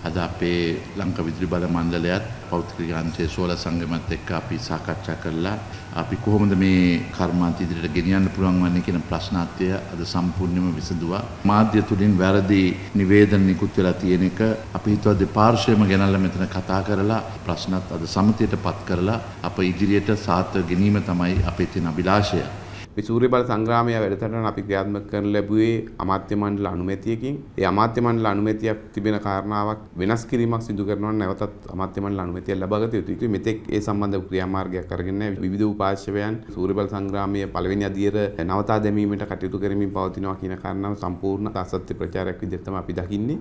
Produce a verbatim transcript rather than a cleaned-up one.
අද අපේ ලංකා විදුලි බල මණ්ඩලයත් පෞද්ගලික අංශයේ සෝල සංගමත් එක්ක අපි සාකච්ඡා කළා. අපි කොහොමද මේ කර්මාන්ත ඉදිරියට ගෙනියන්න පුළුවන් වන්නේ කියන ප්‍රශ්නාර්ථය අද සම්පූර්ණයෙන්ම විසඳුවා. මාධ්‍ය තුලින් වැරදි නිවේදන නිකුත් වෙලා තියෙන එක අපි හිතුවා දෙපාර්ශ්වයම ගෙනල්ලා මෙතන කතා කරලා ප්‍රශ්නත් අද සමතයටපත් කරලා අප ඉදිරියට සාර්ථක ගැනීම තමයි අපේ තියෙන අභිලාෂය. මේ සූර්ය බල සංග්‍රාමයේ වැඩසටහන අපි ක්‍රියාත්මක කරන ලැබුවේ අමාත්‍ය මණ්ඩල අනුමැතියකින්. ඒ අමාත්‍ය මණ්ඩල අනුමැතියක් තිබෙන කාරණාවක් වෙනස් කිරීමක් සිදු කරනවා නම් නැවතත් අමාත්‍ය මණ්ඩල අනුමැතිය ලබාගත යුතුයි. මෙතෙක් ඒ සම්බන්ධ ක්‍රියාමාර්ගයක් අරගෙන විවිධ උපාශ්‍රවයන් සූර්ය බල සංග්‍රාමයේ පළවෙනි අදියර නවතා දැමීමට කටයුතු කරමින් පවතිනවා කියන කාරණාව සම්පූර්ණ අසත්‍ය ප්‍රචාරයක් විදිහට තමයි අපි දකින්නේ.